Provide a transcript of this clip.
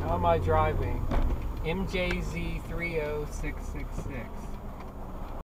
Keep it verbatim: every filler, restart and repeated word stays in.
How am I driving? M J Z three oh six six six.